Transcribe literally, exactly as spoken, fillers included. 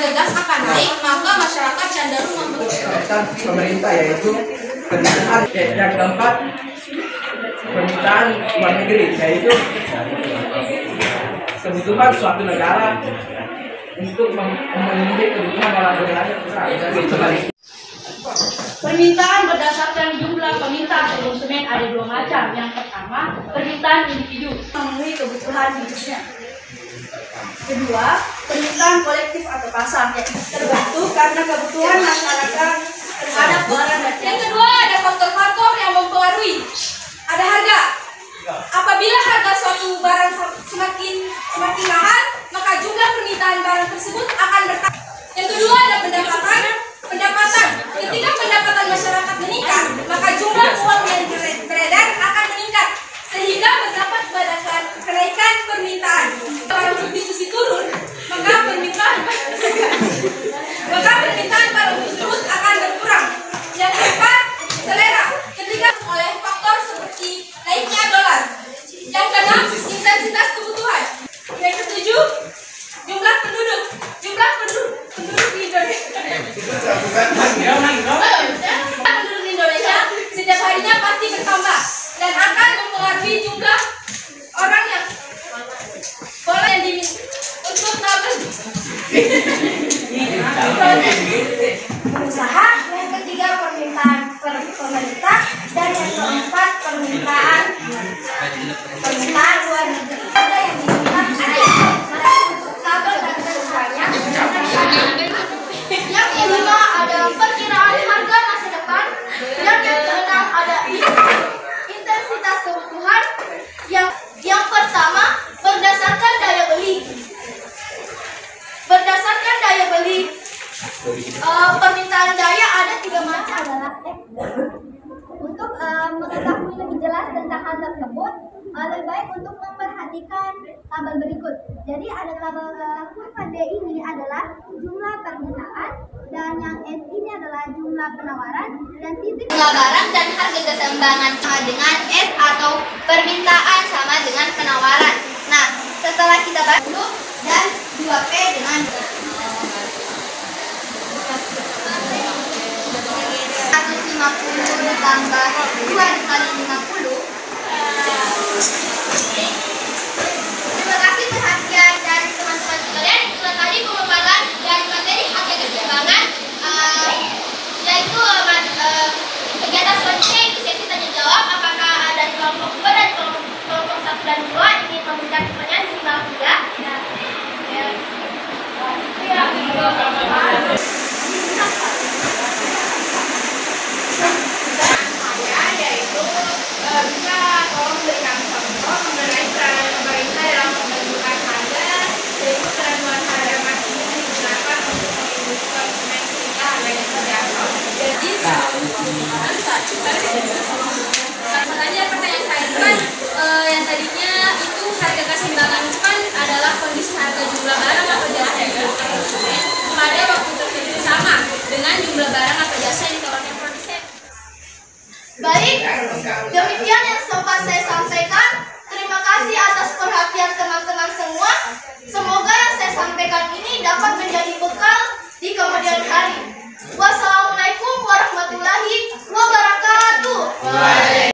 harga gas akan naik, maka masyarakat cenderung membeli. Pemerintah yaitu permintaan yang keempat permintaan luar negeri, yaitu kebutuhan suatu negara untuk memenuhi kebutuhan dalam berbagai usaha. Permintaan berdasarkan jumlah peminta atau konsumen ada dua macam. Yang pertama, permintaan individu memenuhi kebutuhan hidupnya. Kedua, permintaan kolektif atau pasar yang terbentuk karena kebutuhan masyarakat terhadap barang dan Yang kedua, ada faktor-faktor yang mempengaruhi. Ada harga. Apabila harga suatu barang semakin semakin mahal, maka jumlah permintaan barang tersebut akan bertambah. Yang kedua, ada pendapatan. Pendapatan. Ketika pendapatan masyarakat meningkat, maka jumlah uang yang beredar akan meningkat, sehingga terdapat pada kenaikan permintaan. Barang substitusi turun, maka permintaan maka permintaan barang tersebut akan berkurang. Yang keempat, selera. Ketika oleh faktor seperti naiknya dolar. Yang keenam, intensitas kebutuhan. Yang ketujuh, jumlah penduduk. Jumlah penduduk penduduk di Indonesia. Penduduk di Indonesia setiap harinya pasti bertambah dan akan mempengaruhi jumlah orang yang boleh yang diminta untuk nabung. Usaha. Yang ketiga, permintaan pemerintah. Dan yang keempat, permintaan permintaan luar negeri. Ada yang diminta kabel dan usahanya. Yang kelima ada perkiraan harga masa depan. Dan yang keenam ada intensitas kebutuhan. Yang yang pertama, berdasarkan daya beli. Berdasarkan daya beli, uh, permintaan daya ada tiga macam. Untuk uh, mengetahui lebih jelas tentang hal tersebut, uh, lebih baik untuk memperhatikan tabel berikut. Jadi ada tabel uh, D ini adalah jumlah permintaan, dan yang S ini adalah jumlah penawaran, dan titik jumlah barang dan harga keseimbangan sama dengan S atau permintaan sama dengan penawaran. Nah, setelah kita bahas dulu dan dua P dengan seratus lima puluh ditambah dua dikali lima puluh. Terima kasih perhatian dari teman-teman sekalian. Itulah tadi pemaparan dari materi harga keseimbangan, uh, yaitu uh, kegiatan selanjutnya itu sesi tanya jawab. Apakah ada kelompok dua dan kelompok, kelompok satu dan dua ingin memberikan pertanyaan minimal tiga? Ya. Ya. Yaitu bisa tolong berikan contoh mengenai peran pemerintah dalam pembentukan harga, yaitu peran harga maksimum digunakan untuk melindungi konsumen sehingga harganya terjangkau. Jadi pertanyaan pertanyaan saya itu kan uh, yang tadinya itu harga keseimbangan itu kan adalah kondisi harga jumlah barang atau jasa yang diberikan konsumen pada waktu tertentu sama dengan jumlah barang atau jasa yang ditawarkan produsen. baik. Demikian yang sempat saya sampaikan.